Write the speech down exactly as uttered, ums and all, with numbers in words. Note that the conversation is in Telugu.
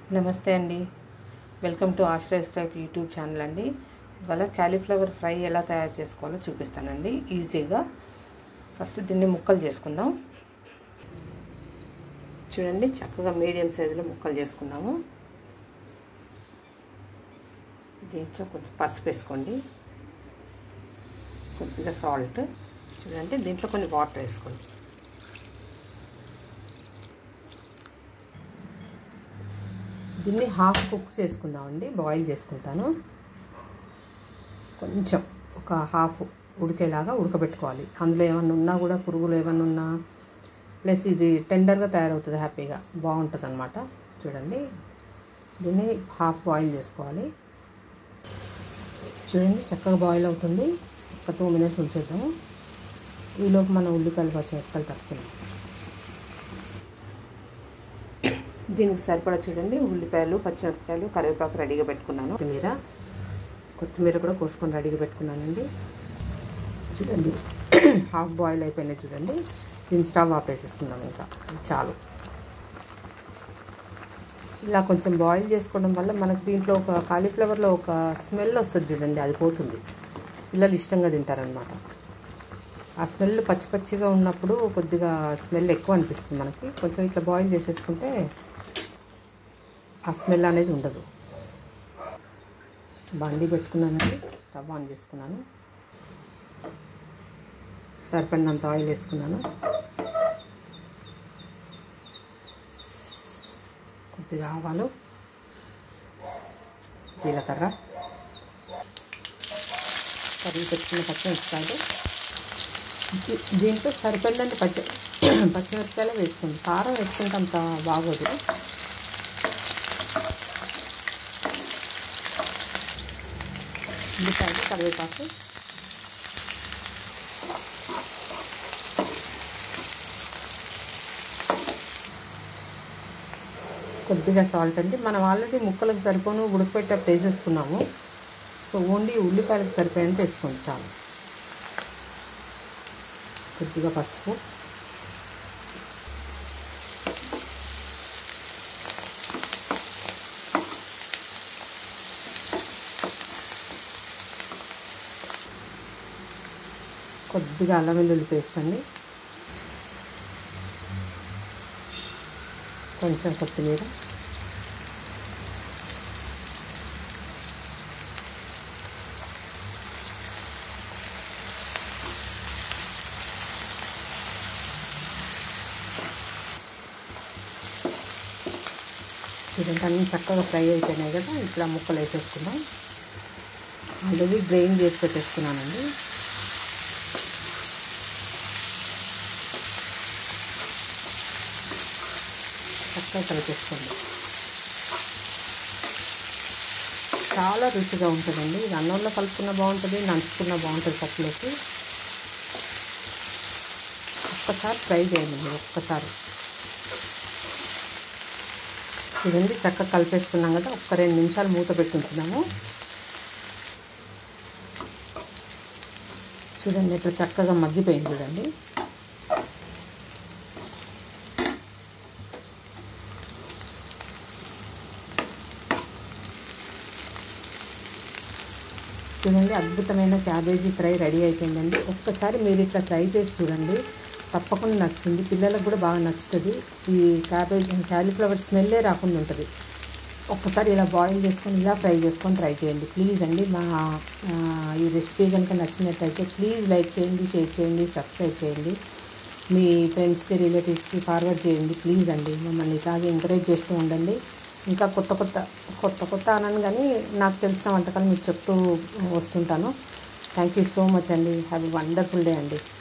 నమస్తే అండి. వెల్కమ్ టు ఆశ్రయస్ టైప్ యూట్యూబ్ ఛానల్ అండి. ఇవాళ క్యాలీఫ్లవర్ ఫ్రై ఎలా తయారు చేసుకోవాలో చూపిస్తానండి ఈజీగా. ఫస్ట్ దీన్ని ముక్కలు చేసుకుందాం. చూడండి, చక్కగా మీడియం సైజులో ముక్కలు చేసుకున్నాము. దీంట్లో కొంచెం పసుపు వేసుకోండి, కొద్దిగా సాల్ట్. చూడండి, దీంట్లో కొన్ని వాటర్ వేసుకోండి. దీన్ని హాఫ్ కుక్ చేసుకుందామండి, బాయిల్ చేసుకుంటాను. కొంచెం ఒక హాఫ్ ఉడికేలాగా ఉడకబెట్టుకోవాలి. అందులో ఏమన్నా ఉన్నా కూడా, పురుగులు ఏమన్నా ఉన్నా, ప్లస్ ఇది టెండర్గా తయారవుతుంది, హ్యాపీగా బాగుంటుంది అన్నమాట. చూడండి, దీన్ని హాఫ్ బాయిల్ చేసుకోవాలి. చూడండి, చక్కగా బాయిల్ అవుతుంది. ఒక టూ మినిట్స్ ఉంచేద్దాము. ఈలోపు మన ఉల్లిపాయలు పచ్చిమిరపకాయలు తట్టుకున్నాం. దీనికి సరిపడా చూడండి, ఉల్లిపాయలు, పచ్చిమిరపకాయలు, కరివేపాకు రెడీగా పెట్టుకున్నాను. కొత్తిమీర కొత్తిమీర కూడా కోసుకొని రెడీగా పెట్టుకున్నానండి. చూడండి, హాఫ్ బాయిల్ అయిపోయినాయి. చూడండి, దీన్ని స్టవ్ ఆపేసేసుకున్నాను. ఇంకా చాలు. ఇలా కొంచెం బాయిల్ చేసుకోవడం వల్ల మనకు దీంట్లో ఒక కాలీఫ్లవర్లో ఒక స్మెల్ వస్తుంది చూడండి, అది పోతుంది. పిల్లలు ఇష్టంగా తింటారనమాట. ఆ స్మెల్ పచ్చి పచ్చిగా ఉన్నప్పుడు కొద్దిగా స్మెల్ ఎక్కువ అనిపిస్తుంది మనకి. కొంచెం ఇట్లా బాయిల్ చేసేసుకుంటే ఆ స్మెల్ అనేది ఉండదు. బండి పెట్టుకున్నానండి, స్టవ్ ఆన్ చేసుకున్నాను. సరిపడినంత ఆయిల్ వేసుకున్నాను. కొద్దిగా ఆవాలు, జీలకర్ర, కరిగి పెట్టుకున్న పచ్చిమిరపకాయలు. దీంట్లో సరిపడినంత పచ్చి పచ్చిమిరపకాయలు వేసుకోండి. కారం వేసుకుంటే అంత బాగోదు. ఉల్లిపాయలు, కరివేపాకు, కొద్దిగా సాల్ట్ అండి. మనం ఆల్రెడీ ముక్కలకు సరిపోను ఉడకపెట్టేటప్పుడు వేసేసుకున్నాము. సో ఓన్లీ ఉల్లిపాయలకు సరిపోయేంత వేసుకోండి చాలు. కొద్దిగా పసుపు, కొద్దిగా అల్లం వెల్లుల్లి పేస్ట్ అండి, కొంచెం కొత్తిమీర, ఇదంతా అన్నీ చక్కగా ఫ్రై అయిపోయినాయి కదా. ఇట్లా ముక్కలు వేసేసుకుందాం. ఆల్రెడీ గ్రైండ్ చేసి పెట్టేసుకున్నానండి. చక్కగా కలిపేసుకోండి. చాలా రుచిగా ఉంటుందండి. ఇది అన్నంలో కలుపుకున్న బాగుంటుంది, నంచుకున్న బాగుంటుంది పప్పులోకి. ఒక్కసారి ట్రై చేయండి మీరు, ఒక్కసారి. చూడండి, చక్కగా కలిపేసుకున్నాం కదా. ఒక్క రెండు నిమిషాలు మూత పెట్టి ఉంచుదాము. చూడండి, ఇట్లా చక్కగా మగ్గిపోయింది. చూడండి, చూడండి, అద్భుతమైన క్యాబేజీ ఫ్రై రెడీ అయిపోయిందండి. ఒక్కసారి మీరు ఇట్లా ట్రై చేసి చూడండి, తప్పకుండా నచ్చుతుంది. పిల్లలకు కూడా బాగా నచ్చుతుంది. ఈ క్యాబేజీ క్యాలీఫ్లవర్ స్మెల్లే రాకుండా ఉంటుంది. ఒక్కసారి ఇలా బాయిల్ చేసుకొని ఇలా ఫ్రై చేసుకొని ట్రై చేయండి ప్లీజ్ అండి. మా ఈ రెసిపీ కనుక నచ్చినట్టయితే ప్లీజ్ లైక్ చేయండి, షేర్ చేయండి, సబ్స్క్రైబ్ చేయండి. మీ ఫ్రెండ్స్కి, రిలేటివ్స్కి ఫార్వర్డ్ చేయండి ప్లీజ్ అండి. మమ్మల్ని ఇలాగే ఎంకరేజ్ చేస్తూ ఉండండి. ఇంకా కొత్త కొత్త కొత్త కొత్త అనను కానీ నాకు తెలిసిన వంటకాలు మీకు చెప్తూ వస్తుంటాను. థ్యాంక్ యూ సో మచ్ అండి. హ్యావ్ ఎ వండర్ఫుల్ డే అండి.